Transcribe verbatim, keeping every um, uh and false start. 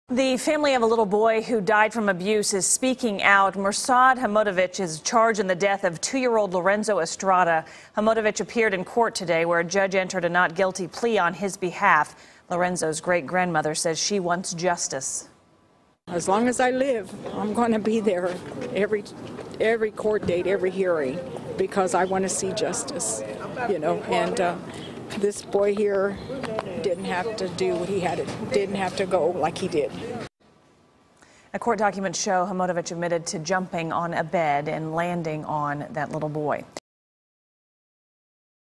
The family of a little boy who died from abuse is speaking out. Mirsad Hamodovic is charged in the death of two-year-old Lorenzo Estrada. Hamodovic appeared in court today where a judge entered a not guilty plea on his behalf. Lorenzo's great-grandmother says she wants justice. As long as I live, I'm going to be there every every court date, every hearing, because I want to see justice, you know, and uh, this boy here didn't have to do what he had to, didn't have to go like he did. A court documents show Hamodovic admitted to jumping on a bed and landing on that little boy.